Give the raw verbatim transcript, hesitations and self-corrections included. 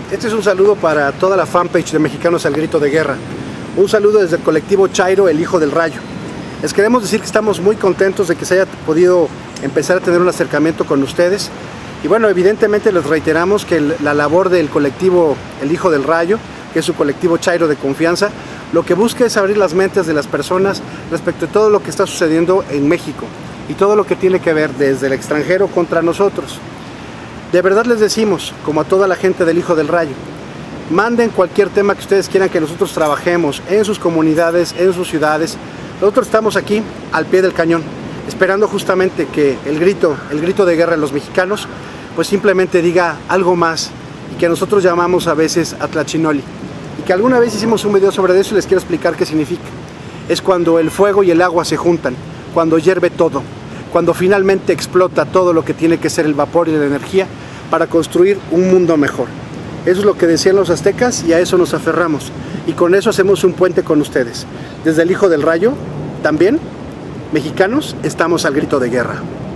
Este es un saludo para toda la fanpage de Mexicanos al Grito de Guerra. Un saludo desde el colectivo Chairo, el Hijo del Rayo. Les queremos decir que estamos muy contentos de que se haya podido empezar a tener un acercamiento con ustedes. Y bueno, evidentemente les reiteramos que la labor del colectivo El Hijo del Rayo, que es su colectivo Chairo de confianza, lo que busca es abrir las mentes de las personas respecto a todo lo que está sucediendo en México y todo lo que tiene que ver desde el extranjero contra nosotros. De verdad les decimos, como a toda la gente del Hijo del Rayo, manden cualquier tema que ustedes quieran que nosotros trabajemos en sus comunidades, en sus ciudades. Nosotros estamos aquí al pie del cañón, esperando justamente que el grito, el grito de guerra de los mexicanos, pues simplemente diga algo más, y que nosotros llamamos a veces Atlachinoli. Y que alguna vez hicimos un video sobre eso y les quiero explicar qué significa. Es cuando el fuego y el agua se juntan, cuando hierve todo, cuando finalmente explota todo lo que tiene que ser el vapor y la energía para construir un mundo mejor. Eso es lo que decían los aztecas y a eso nos aferramos. Y con eso hacemos un puente con ustedes. Desde el Hijo del Rayo, también, mexicanos, estamos al grito de guerra.